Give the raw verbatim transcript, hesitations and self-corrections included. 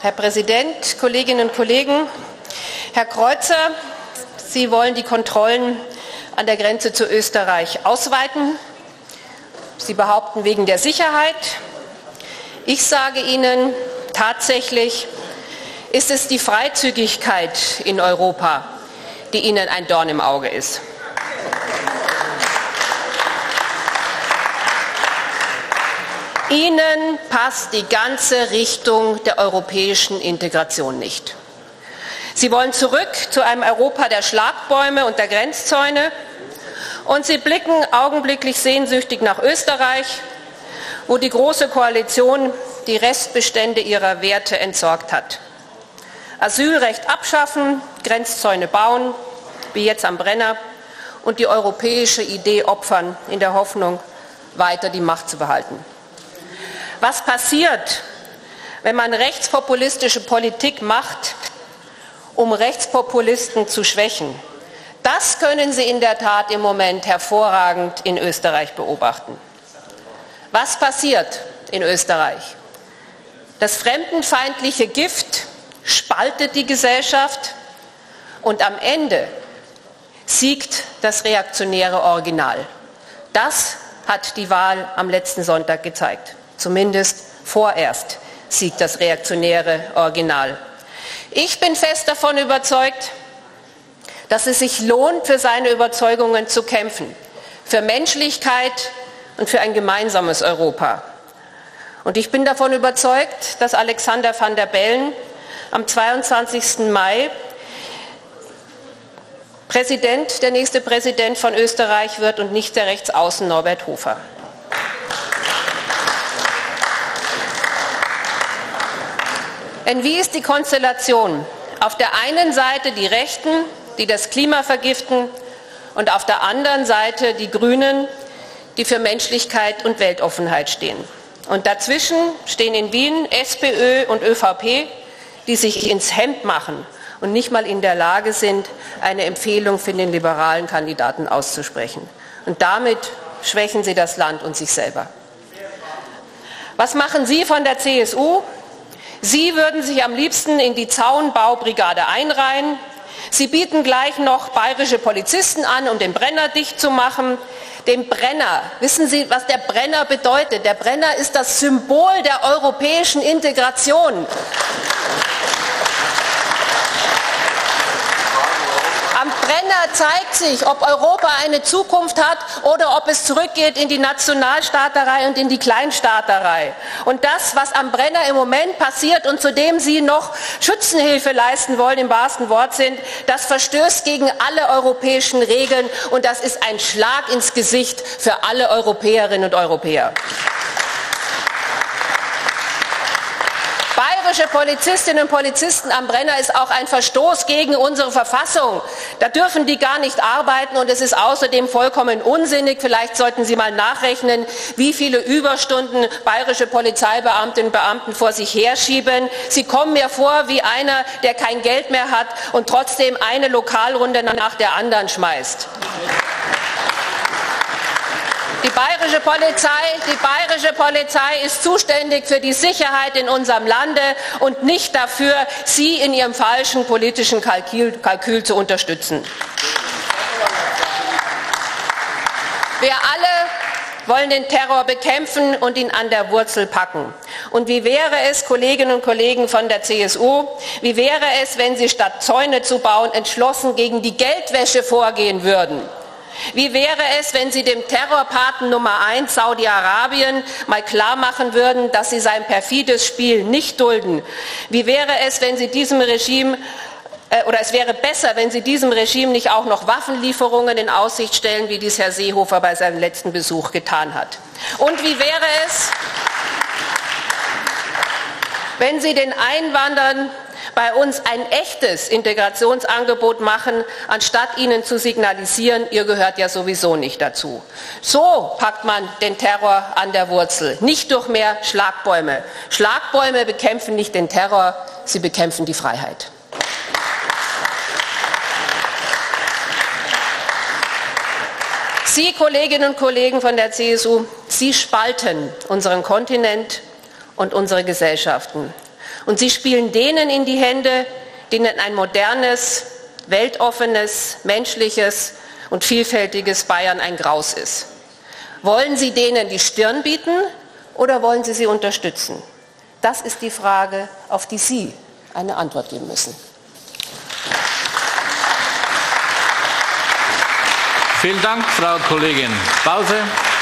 Herr Präsident, Kolleginnen und Kollegen! Herr Kreuzer, Sie wollen die Kontrollen an der Grenze zu Österreich ausweiten. Sie behaupten wegen der Sicherheit. Ich sage Ihnen, tatsächlich ist es die Freizügigkeit in Europa, die Ihnen ein Dorn im Auge ist. Ihnen passt die ganze Richtung der europäischen Integration nicht. Sie wollen zurück zu einem Europa der Schlagbäume und der Grenzzäune, und Sie blicken augenblicklich sehnsüchtig nach Österreich, wo die Große Koalition die Restbestände ihrer Werte entsorgt hat. Asylrecht abschaffen, Grenzzäune bauen, wie jetzt am Brenner, und die europäische Idee opfern, in der Hoffnung, weiter die Macht zu behalten. Was passiert, wenn man rechtspopulistische Politik macht, um Rechtspopulisten zu schwächen? Das können Sie in der Tat im Moment hervorragend in Österreich beobachten. Was passiert in Österreich? Das fremdenfeindliche Gift spaltet die Gesellschaft, und am Ende siegt das reaktionäre Original. Das hat die Wahl am letzten Sonntag gezeigt. Zumindest vorerst siegt das reaktionäre Original. Ich bin fest davon überzeugt, dass es sich lohnt, für seine Überzeugungen zu kämpfen, für Menschlichkeit und für ein gemeinsames Europa. Und ich bin davon überzeugt, dass Alexander Van der Bellen am zweiundzwanzigsten Mai Präsident, der nächste Präsident von Österreich wird und nicht der Rechtsaußen Norbert Hofer. Denn wie ist die Konstellation? Auf der einen Seite die Rechten, die das Klima vergiften, und auf der anderen Seite die Grünen, die für Menschlichkeit und Weltoffenheit stehen. Und dazwischen stehen in Wien SPÖ und ÖVP, die sich ins Hemd machen und nicht mal in der Lage sind, eine Empfehlung für den liberalen Kandidaten auszusprechen. Und damit schwächen sie das Land und sich selber. Was machen Sie von der C S U? Sie würden sich am liebsten in die Zaunbaubrigade einreihen. Sie bieten gleich noch bayerische Polizisten an, um den Brenner dicht zu machen. Den Brenner, wissen Sie, was der Brenner bedeutet? Der Brenner ist das Symbol der europäischen Integration. Am Brenner zeigt sich, ob Europa eine Zukunft hat oder ob es zurückgeht in die Nationalstaaterei und in die Kleinstaaterei. Und das, was am Brenner im Moment passiert und zu dem Sie noch Schützenhilfe leisten wollen, im wahrsten Wortsinn, das verstößt gegen alle europäischen Regeln, und das ist ein Schlag ins Gesicht für alle Europäerinnen und Europäer. Bayerische Polizistinnen und Polizisten am Brenner ist auch ein Verstoß gegen unsere Verfassung. Da dürfen die gar nicht arbeiten, und es ist außerdem vollkommen unsinnig. Vielleicht sollten Sie mal nachrechnen, wie viele Überstunden bayerische Polizeibeamtinnen und Beamten vor sich herschieben. Sie kommen mir vor wie einer, der kein Geld mehr hat und trotzdem eine Lokalrunde nach der anderen schmeißt. Die bayerische Polizei, die bayerische Polizei ist zuständig für die Sicherheit in unserem Lande und nicht dafür, Sie in Ihrem falschen politischen Kalkül, Kalkül zu unterstützen. Wir alle wollen den Terror bekämpfen und ihn an der Wurzel packen. Und wie wäre es, Kolleginnen und Kollegen von der C S U, wie wäre es, wenn Sie statt Zäune zu bauen entschlossen gegen die Geldwäsche vorgehen würden? Wie wäre es, wenn Sie dem Terrorpaten Nummer eins Saudi-Arabien mal klar machen würden, dass Sie sein perfides Spiel nicht dulden? Wie wäre es, wenn Sie diesem Regime äh, oder es wäre besser, wenn Sie diesem Regime nicht auch noch Waffenlieferungen in Aussicht stellen, wie dies Herr Seehofer bei seinem letzten Besuch getan hat? Und wie wäre es, wenn Sie den Einwanderern bei uns ein echtes Integrationsangebot machen, anstatt ihnen zu signalisieren, ihr gehört ja sowieso nicht dazu. So packt man den Terror an der Wurzel, nicht durch mehr Schlagbäume. Schlagbäume bekämpfen nicht den Terror, sie bekämpfen die Freiheit. Sie, Kolleginnen und Kollegen von der C S U, Sie spalten unseren Kontinent und unsere Gesellschaften. Und Sie spielen denen in die Hände, denen ein modernes, weltoffenes, menschliches und vielfältiges Bayern ein Graus ist. Wollen Sie denen die Stirn bieten oder wollen Sie sie unterstützen? Das ist die Frage, auf die Sie eine Antwort geben müssen. Vielen Dank, Frau Kollegin Bause.